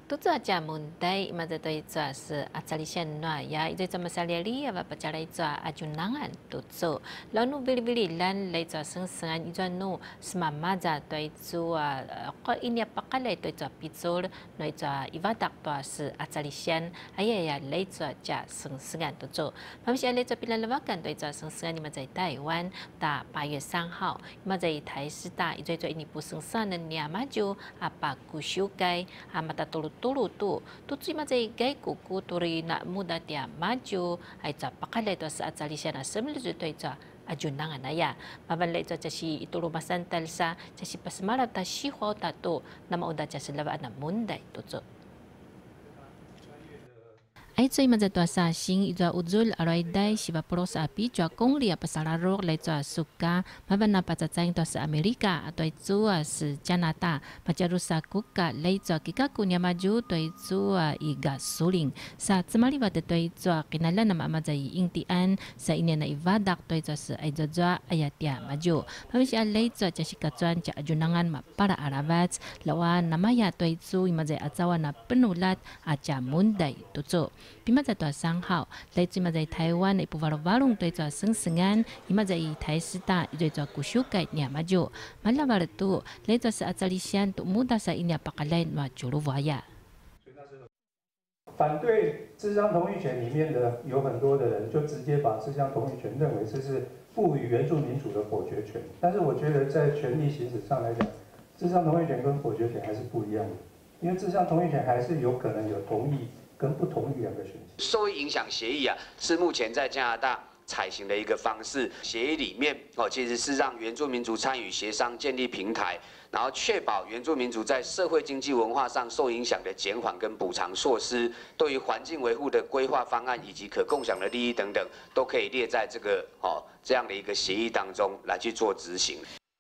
tu tu aja mundai maza tu itu as asalishan noa ya itu itu masalah li apa bicara itu ajunangan tu tu lalu bili-bili lan lai itu seng-sengan itu nu semamaza tu itu ko ini apa kala itu pizol no itu ibadak tu as asalishan ayah ya lai itu aja seng-sengan tu tu masih lai itu pilihan lewakan tu itu seng-sengan maza Taiwan ta 8月3号maza台师大itu ini puseng-sengan dan ni maju apa kusyukai mata tulu tu cuma saya gay kuku turi nak muda dia maju ai ca pakala itu saat salisana semel itu itu ajunangan ayah maban le itu casi itu rumah santal sa casi pasmara ta shi hwa ta tu nama udah casi laba na mundai tu ai cai maza tua sa sing ida uzul arai dai siba pros api jua kongli apa salarok lai tua suka maban apa cacing tua sa Amerika atau itu se Canada macam rusa kuka lai tua kika kunya maju tua itu iga suling sa semali pada tua itu kinala nama maza ingtian sa ini na ivadak tua itu se aizazwa ayatia maju pamisi lai tua casika cuan ca ajunangan ma para arabat lawan namanya tua itu maza acawa na penulat aca mundai tu Pima在3号，来自在台湾的部分瓦隆对着生生安，ima在台师大对着古修改年嘛就，马拉瓦的多，来自是阿扎里乡都木达萨伊尼巴卡莱诺九路瓦呀。 反对自相同意权里面的有很多的人，就直接把自相同意权认为这是赋予原住民主的否决权。但是我觉得在权利行使上来讲，自相同意权跟否决权还是不一样的，因为自相同意权还是有可能有同意跟不同意两个选项。 受益影响协议是目前在加拿大采行的一个方式。协议里面其实是让原住民族参与协商，建立平台，然后确保原住民族在社会、经济、文化上受影响的减缓跟补偿措施，对于环境维护的规划方案以及可共享的利益等等，都可以列在这样的一个协议当中来去做执行。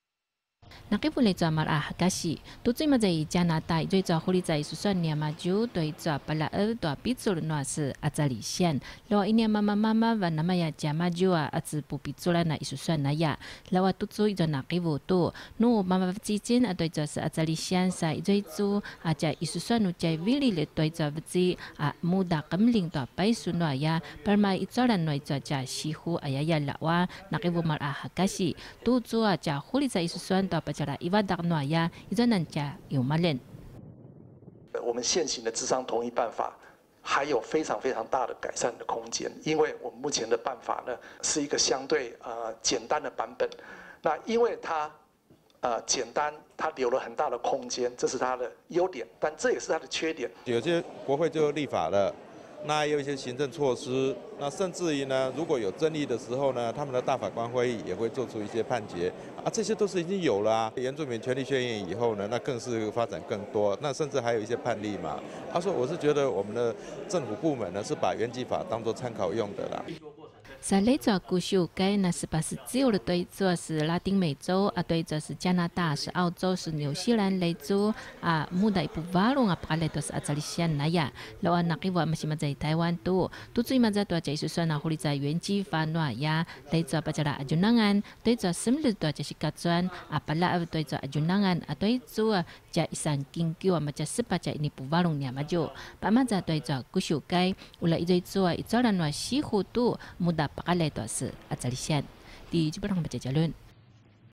Nakipulay sa marahakasi. Tutoy mazay Canada, ito'y sa huli sa isusan niya maju, to'y sa palaal, to'a pitsul no sa atsalisyan. Lawa ini mama van namaya siya maju at sa pupitsula na isusan na ya. Lawa tutoy sa nakibu to. No mamavitsitsin at to'y sa atsalisyan sa ito'y sa at siya isusan no siya vilil to'y sa vitsi muda kamling to'a paisun no ya. Parma itsoran no ito siya shihu ayaya lawa nakibu marahakasi. Tutoy at siya huli sa isusan to'a cara ibadak no ya itu nanti有malen。 我们现行的智商同意办法还有非常大的改善的空间，因为我们目前的办法呢是一个相对简单的版本。那因为它简单，它留了很大的空间，这是它的优点，但这也是它的缺点。 有些国会就立法了。那也有一些行政措施，那甚至于呢，如果有争议的时候呢，他们的大法官会议也会做出一些判决这些都是已经有了啊。原住民权利宣言以后呢，那更是发展更多，那甚至还有一些判例嘛。所以我是觉得我们的政府部门呢是把原基法当作参考用的啦。 Sa lai zua kushu kai na是把是只有的对做是拉丁美洲对做是加拿大是澳洲是纽西兰来做muda ipu baru ngapa lai to sa atsalisyan na ya lawan nakiwa masih mazai Taiwan tu tutsui mazai to jai susun na huli zai yuan ji fa noa ya lai zua pacara ajunangan doi zua semlu to jai sikatsuan apala doi zua ajunangan doi zua jai isan kingkiwa macam sepaca ini pu baru nya maju pa mazai doi zua kushu kai ula idoi zua itsoran wa shihu tu muda pakalai to sa atsalisyan di Jepang baca jalun